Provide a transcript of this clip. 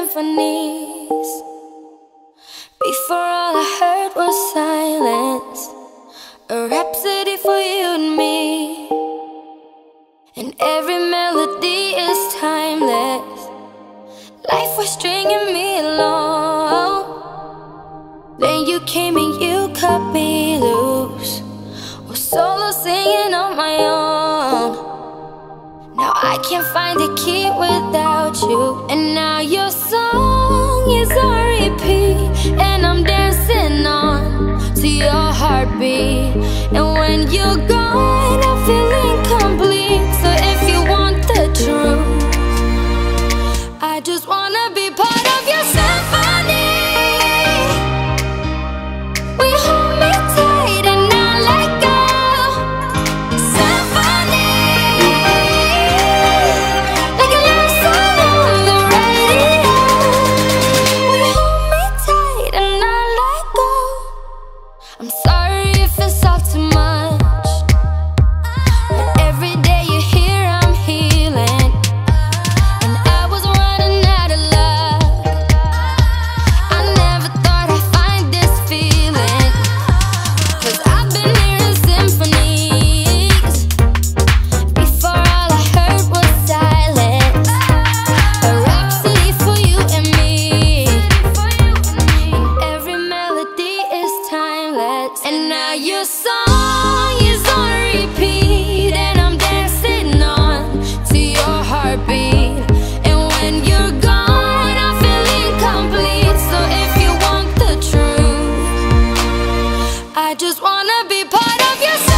symphonies. Before all I heard was silence, a rhapsody for you and me. And every melody is timeless. Life was stringing me along. Then you came and you cut me loose, was solo singing on my own. Now I can't find a key without you. And now your song is on repeat, and I'm dancing on to your heartbeat. And when you're gone, I feel incomplete. So if you want the truth, I just wanna be part of your symphony. We hold me tight and not let go. Symphony, like a love song on the radio. We hold me tight and not let go. I'm sorry if it's all too much, but every day you're here I'm healing. And I was running out of luck. I never thought I'd find this feeling, 'cause I've been hearing symphonies. Before all I heard was silence, a rhapsody for you and me. And every melody is timeless. And now your song is on repeat, and I'm dancing on to your heartbeat. And when you're gone, I feel incomplete. So if you want the truth, I just wanna be part of your